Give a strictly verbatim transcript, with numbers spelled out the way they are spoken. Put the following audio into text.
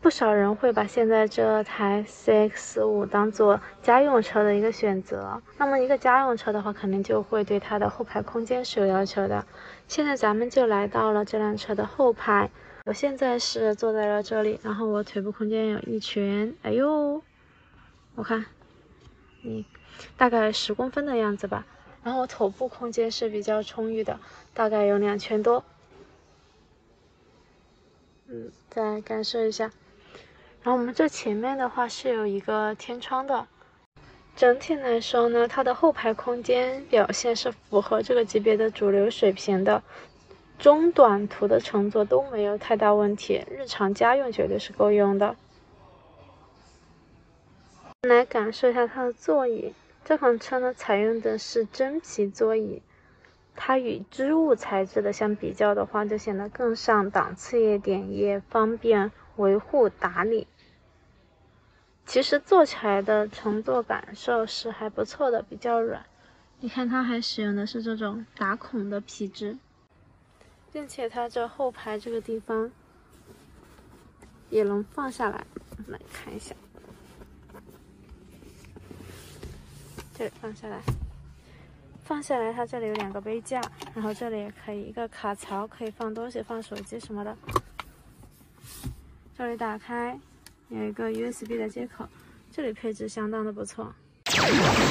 不少人会把现在这台 C X 五 当做家用车的一个选择。那么一个家用车的话，肯定就会对它的后排空间是有要求的。现在咱们就来到了这辆车的后排，我现在是坐在了这里，然后我腿部空间有一拳，哎呦，我看，你大概十公分的样子吧。然后头部空间是比较充裕的，大概有两拳多。嗯，再感受一下。然后我们这前面的话是有一个天窗的，整体来说呢，它的后排空间表现是符合这个级别的主流水平的，中短途的乘坐都没有太大问题，日常家用绝对是够用的。来感受一下它的座椅，这款车呢采用的是真皮座椅，它与织物材质的相比较的话，就显得更上档次一点，也方便维护打理。其实坐起来的乘坐感受是还不错的，比较软。你看它还使用的是这种打孔的皮质，并且它这后排这个地方也能放下来。来看一下，这里放下来，放下来，它这里有两个杯架，然后这里也可以一个卡槽，可以放东西，放手机什么的。这里打开。有一个 U S B 的接口，这里配置相当的不错。